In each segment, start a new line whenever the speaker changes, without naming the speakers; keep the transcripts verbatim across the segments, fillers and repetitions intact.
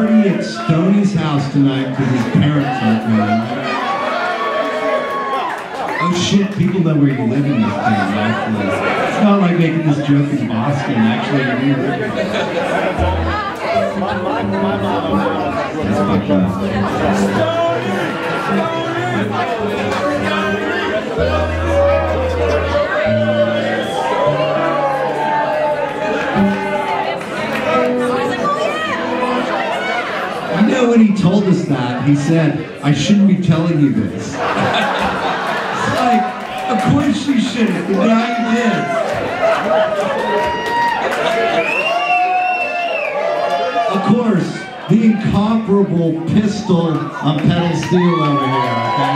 party at Stoney's house tonight because his parents aren't going. Oh shit, people know where you live in this town, actually. It's not like making this joke in Boston, actually. That's fucked up. You know, when he told us that, he said, I shouldn't be telling you this. It's like, of course you shouldn't, but now you did. Of course, the incomparable Pistol on pedal steel over here, okay?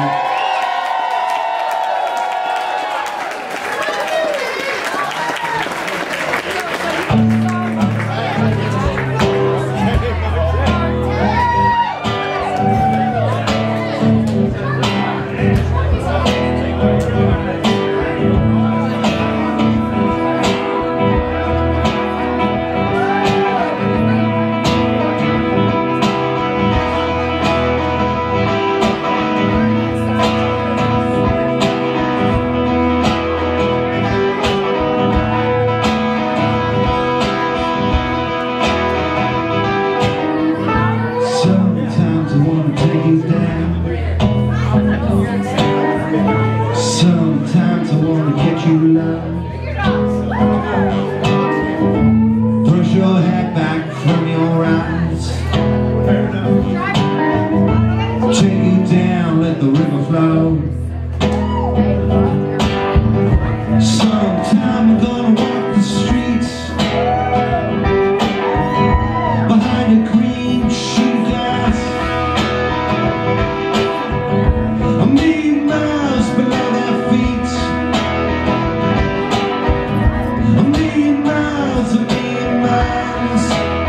Sometimes I wanna get you love. Brush your hair back from your eyes. Take you down, let the river flow. Sometime I'm gonna walk the streets behind a green sheet of glass. A million miles below their feet. A million miles, a million miles.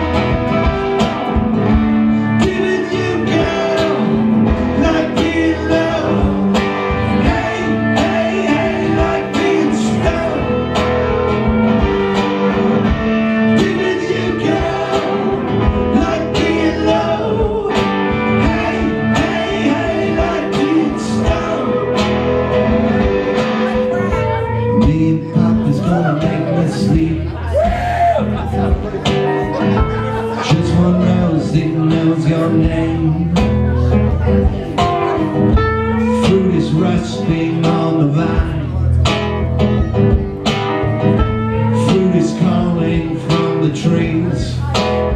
Giving you girl like being low. Hey, hey, hey, like being stoned. Giving you girl like being low. Hey, hey, hey, like being stoned. Me and Papa's gonna make me sleep. Just one rose, it knows your name. Fruit is rusting on the vine. Fruit is calling from the trees.